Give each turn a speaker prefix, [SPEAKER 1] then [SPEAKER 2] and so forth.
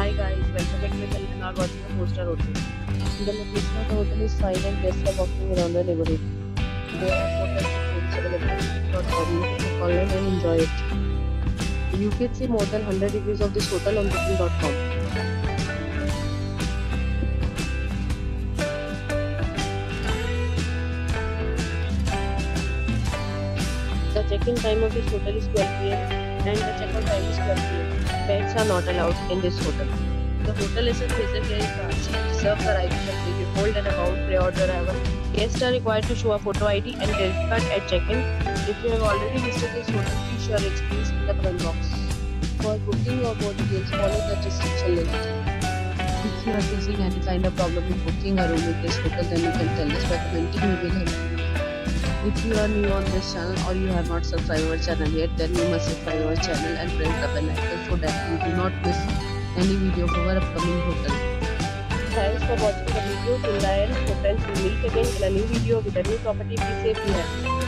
[SPEAKER 1] Hi guys, welcome back to my channel and are watching a 4-star hotel. The location of the hotel is fine and guests are walking around the neighborhood. There are hotels and rooms available on booking.com. You can book online and enjoy it. You can see more than 100 reviews of this hotel on booking.com. The check-in time of this hotel is 12 p.m. and the check-out time is 12 p.m. Pets are not allowed in this hotel. The hotel is a major credit cards and reserve the right to take you hold an amount prior to arrival. Guests are required to show a photo ID and credit card at check-in. If you have already visited this hotel, please share your experience in the comment box. For booking or more details, follow the description link. If you are facing any kind of problem in booking a room in this hotel, then you can tell us by commenting. We will help you. If you are new on this channel or you have not subscribed our channel yet, then you must subscribe our channel and press the bell icon so that you do not miss any video of our upcoming hotel. Thanks for watching the video till the end. So friends, we'll meet again in a new video with a new property. Be safe, be happy.